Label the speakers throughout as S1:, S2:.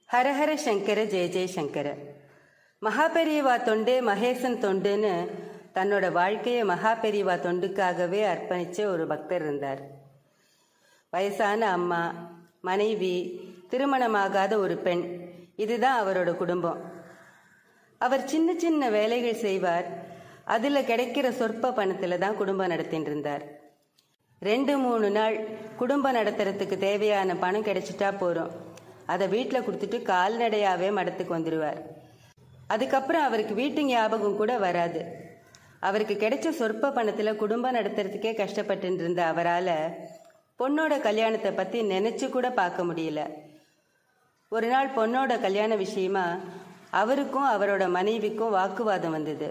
S1: ஹரஹர சங்கர ஜெய ஜெயசங்கர. மகாபெரிவா தொண்டே மகேசன் தொண்டுன்னு தன்னோட வாழ்க்கையை மகாபெரிவா தொண்டுக்காகவே அர்ப்பணித்த ஒரு பக்தர் இருந்தார். வயசான அம்மா, மனைவி, திருமணமாகாத ஒரு பெண், இதுதான் அவரோட குடும்பம். அவர் சின்ன சின்ன வேலைகள் செய்வார். அதில் கிடைக்கிற சொற்ப பணத்தில் தான் குடும்பம் நடத்திட்டு இருந்தார். 2-3 நாள் குடும்பம் நடத்துறதுக்கு தேவையான பணம் கிடைச்சிட்டா போகிறோம். அதை வீட்டில் கொடுத்துட்டு கால்நடையாகவே மடத்துக்கு வந்துடுவார். அதுக்கப்புறம் அவருக்கு வீட்டு ஞாபகம் கூட வராது. அவருக்கு கிடைச்ச சொற்ப பணத்தில் குடும்பம் நடத்துறதுக்கே கஷ்டப்பட்டு இருந்த அவரால் பொண்ணோட கல்யாணத்தை பற்றி நினச்சி கூட பார்க்க முடியல. ஒரு நாள் பொண்ணோட கல்யாண விஷயமா அவருக்கும் அவரோட மனைவிக்கும் வாக்குவாதம் வந்தது.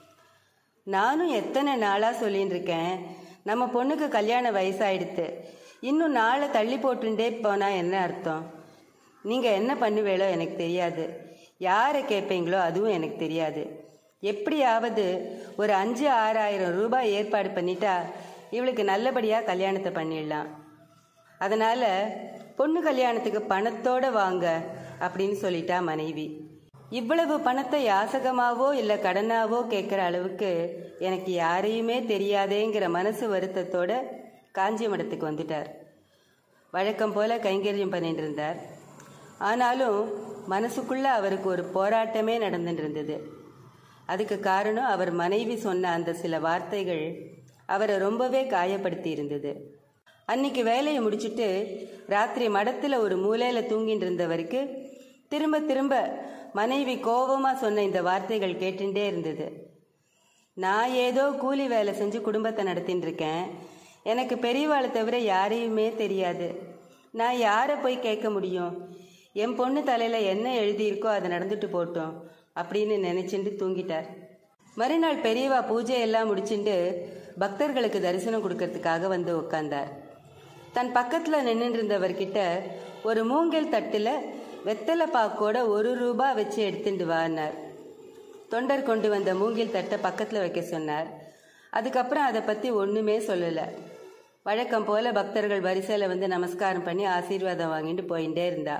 S1: நானும் எத்தனை நாளாக சொல்லின்னு இருக்கேன், நம்ம பொண்ணுக்கு கல்யாண வயசாயிடுத்து, இன்னும் நாளை தள்ளி போட்டுட்டே போனால் என்ன அர்த்தம்? நீங்கள் என்ன பண்ணுவேளோ எனக்கு தெரியாது, யாரை கேட்பீங்களோ அதுவும் எனக்கு தெரியாது. எப்படியாவது ஒரு 5-6 ரூபாய் ஏற்பாடு பண்ணிட்டா இவளுக்கு நல்லபடியாக கல்யாணத்தை பண்ணிடலாம். அதனால் பொண்ணு கல்யாணத்துக்கு பணத்தோடு வாங்க அப்படின்னு சொல்லிட்டா மனைவி. இவ்வளவு பணத்தை யாசகமாவோ இல்லை கடனாவோ கேட்குற அளவுக்கு எனக்கு யாரையுமே தெரியாதேங்கிற மனசு வருத்தத்தோடு காஞ்சி மடத்துக்கு வந்துட்டார். வழக்கம் போல் கைங்கரியம் பண்ணிட்டு இருந்தார். ஆனாலும் மனசுக்குள்ளே அவருக்கு ஒரு போராட்டமே நடந்துட்டு இருந்தது. அதுக்கு காரணம் அவர் மனைவி சொன்ன அந்த சில வார்த்தைகள் அவரை ரொம்பவே காயப்படுத்தி இருந்தது. அன்னைக்கு வேலையை முடிச்சுட்டு ராத்திரி மடத்தில் ஒரு மூலையில் தூங்கிட்டு இருந்தவருக்கு திரும்ப திரும்ப மனைவி கோபமாக சொன்ன இந்த வார்த்தைகள் கேட்டுட்டே இருந்தது. நான் ஏதோ கூலி வேலை செஞ்சு குடும்பத்தை நடத்தின்னு இருக்கேன், எனக்கு பெரியவாளை தவிர யாரையுமே தெரியாது, நான் யாரை போய் கேட்க முடியும்? என் பொண்ணு தலையில் என்ன எழுதியிருக்கோ அதை நடந்துட்டு போட்டோம் அப்படின்னு நினச்சிட்டு தூங்கிட்டார். மறுநாள் பெரியவா பூஜையெல்லாம் முடிச்சுட்டு பக்தர்களுக்கு தரிசனம் கொடுக்கறதுக்காக வந்து உட்கார்ந்தார். தன் பக்கத்தில் நின்றுட்டு இருந்தவர்கிட்ட ஒரு மூங்கில் தட்டில் வெத்தலை பாக்கோட 1 ரூபாய் வச்சு எடுத்துட்டு வான்னார். தொண்டர் கொண்டு வந்த மூங்கில் தட்டை பக்கத்தில் வைக்க சொன்னார். அதுக்கப்புறம் அதை பற்றி ஒன்றுமே சொல்லலை. வழக்கம் போல் பக்தர்கள் வரிசையில் வந்து நமஸ்காரம் பண்ணி ஆசீர்வாதம் வாங்கிட்டு போயிட்டே இருந்தா.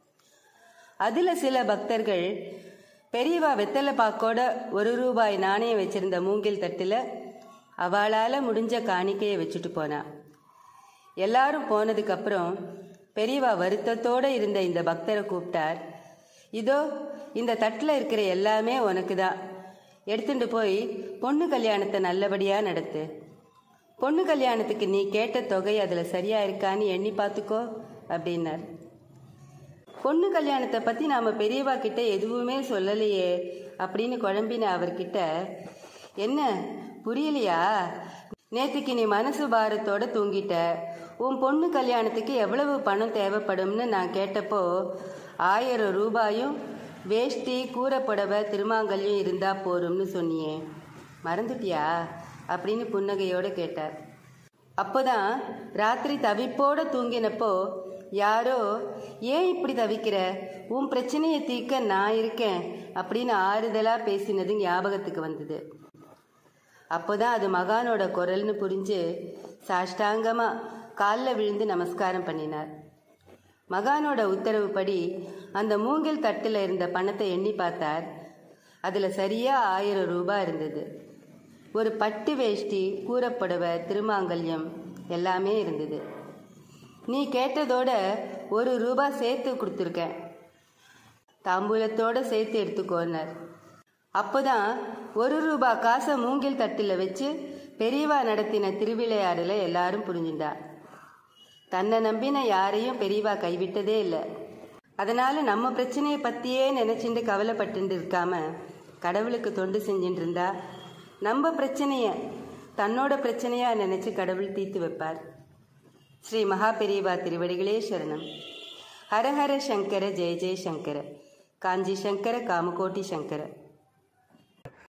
S1: அதில் சில பக்தர்கள் பெரியவா வெத்தலை பாக்கோட 1 ரூபாய் நாணயம் வச்சிருந்த மூங்கில் தட்டில் அவளால் முடிஞ்ச காணிக்கையை வச்சுட்டு போனா. எல்லாரும் போனதுக்கப்புறம் பெரியவா வருத்தத்தோடு இருந்த இந்த பக்தரை கூப்பிட்டார். இதோ இந்த தட்டில் இருக்கிற எல்லாமே உனக்கு தான், எடுத்துட்டு போய் பொண்ணு கல்யாணத்தை நல்லபடியாக நடத்து. பொண்ணு கல்யாணத்துக்கு நீ கேட்ட தொகை அதில் சரியாக இருக்கான்னு எண்ணி பார்த்துக்கோ அப்படின்னார். பொண்ணு கல்யாணத்தை பற்றி நாம் பெரியவா கிட்ட எதுவுமே சொல்லலையே அப்படின்னு குழம்பின அவர்கிட்ட, என்ன புரியலையா? நேற்றுக்கு நீ மனசு பாரத்தோடு தூங்கிட்ட. உன் பொண்ணு கல்யாணத்துக்கு எவ்வளவு பணம் தேவைப்படும்னு நான் கேட்டப்போ 1000 ரூபாயும் வேஷ்டி, கூரைப்புடவை, திருமாங்கல்யம் இருந்தால் போரும்னு சொன்னியே, மறந்துட்டியா அப்படின்னு புன்னகையோடு கேட்டார். அப்போதான் ராத்திரி தவிப்போடு தூங்கினப்போ யாரோ, ஏன் இப்படி தவிக்கிற, உன் பிரச்சனையை தீர்க்க நான் இருக்கேன் அப்படின்னு ஆறுதலாக பேசினது ஞாபகத்துக்கு வந்தது. அப்போதான் அது மகானோட குரல்னு புரிஞ்சு சாஷ்டாங்கமாக காலில் விழுந்து நமஸ்காரம் பண்ணினார். மகானோட உத்தரவுப்படி அந்த மூங்கில் தட்டில் இருந்த பணத்தை எண்ணி பார்த்தார். அதில் சரியாக 1000 ரூபாய் இருந்தது. ஒரு பட்டு வேஷ்டி, கூரைப்புடவை, திருமாங்கல்யம் எல்லாமே இருந்தது. நீ கேட்டதோட 1 ரூபாய் சேர்த்து கொடுத்துருக்கேன், தாம்பூலத்தோடு சேர்த்து எடுத்துக்கோன்னார். அப்போதான் 1 ரூபாய் காசை மூங்கில் தட்டில் வச்சு பெரியவா நடத்தின திருவிளையாடலை எல்லாரும் புரிஞ்சுண்டா. தன்னை நம்பின யாரையும் பெரியவா கைவிட்டதே இல்லை. அதனால் நம்ம பிரச்சனையை பற்றியே நினச்சிட்டு கவலைப்பட்டு இருக்காம கடவுளுக்கு தொண்டு செஞ்சுட்டு இருந்தா நம்ம பிரச்சனையை தன்னோட பிரச்சனையாக நினச்சி கடவுள் தீர்த்து வைப்பார். ஸ்ரீ மகாபெரிவா திருவடிகளே சரணம். ஹரஹர சங்கர ஜெய ஜெயசங்கர. காஞ்சி சங்கர காமகோட்டி சங்கர.